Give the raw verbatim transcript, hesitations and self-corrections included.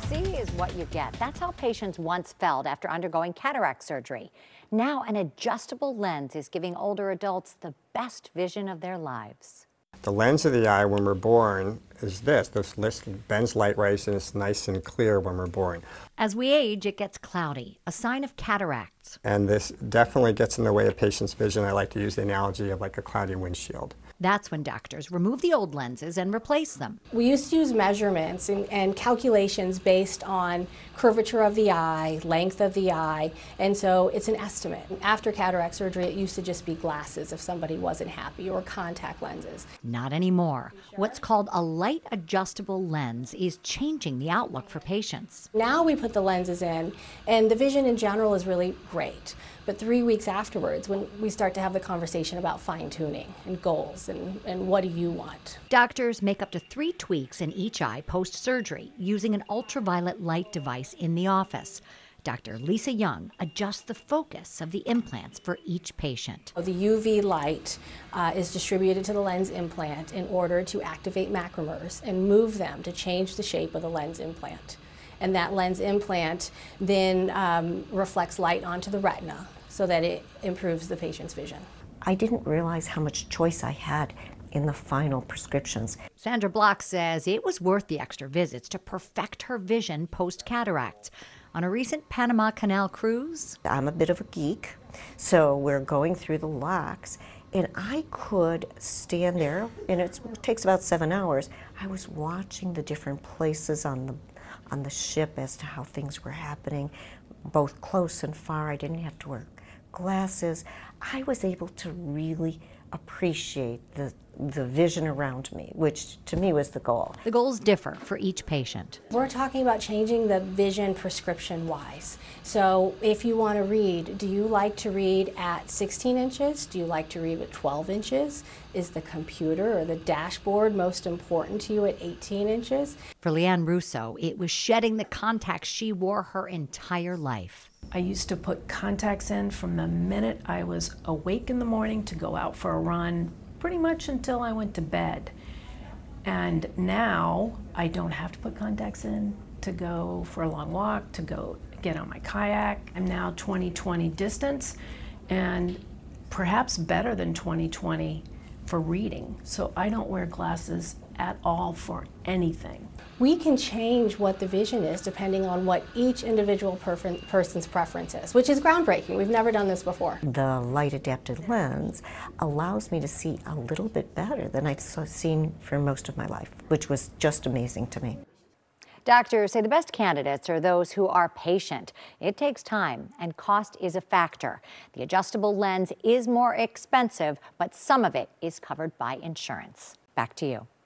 see is what you get. That's how patients once felt after undergoing cataract surgery. Now an adjustable lens is giving older adults the best vision of their lives. The lens of the eye when we're born is this. This list bends light rays and it's nice and clear when we're born. As we age, it gets cloudy, a sign of cataracts. And this definitely gets in the way of patients' vision. I like to use the analogy of like a cloudy windshield. That's when doctors remove the old lenses and replace them. We used to use measurements and, and calculations based on curvature of the eye, length of the eye, and so it's an estimate. After cataract surgery, it used to just be glasses if somebody wasn't happy, or contact lenses. Not anymore. What's called a light adjustable lens is changing the outlook for patients. Now we put the lenses in, and the vision in general is really great. But three weeks afterwards, when we start to have the conversation about fine-tuning and goals and, and what do you want? Doctors make up to three tweaks in each eye post-surgery using an ultraviolet light device in the office. Doctor Lisa Young adjusts the focus of the implants for each patient. The U V light uh, is distributed to the lens implant in order to activate macromers and move them to change the shape of the lens implant. And that lens implant then um, reflects light onto the retina so that it improves the patient's vision. I didn't realize how much choice I had in the final prescriptions. Sandra Block says it was worth the extra visits to perfect her vision post-cataract. On a recent Panama Canal cruise, I'm a bit of a geek, so we're going through the locks, and I could stand there, and it's, it takes about seven hours. I was watching the different places on the on the ship as to how things were happening, both close and far. I didn't have to wear glasses. I was able to really appreciate the, the vision around me, which to me was the goal. The goals differ for each patient. We're talking about changing the vision prescription-wise. So if you want to read, do you like to read at sixteen inches? Do you like to read at twelve inches? Is the computer or the dashboard most important to you at eighteen inches? For Leanne Russo, it was shedding the contacts she wore her entire life. I used to put contacts in from the minute I was awake in the morning to go out for a run, pretty much until I went to bed. And now I don't have to put contacts in to go for a long walk, to go get on my kayak. I'm now twenty twenty distance, and perhaps better than twenty twenty for reading. So I don't wear glasses at all for anything. We can change what the vision is depending on what each individual person's preference is, which is groundbreaking. We've never done this before. The light adapted lens allows me to see a little bit better than I've seen for most of my life, which was just amazing to me. Doctors say the best candidates are those who are patient. It takes time, and cost is a factor. The adjustable lens is more expensive, but some of it is covered by insurance. Back to you.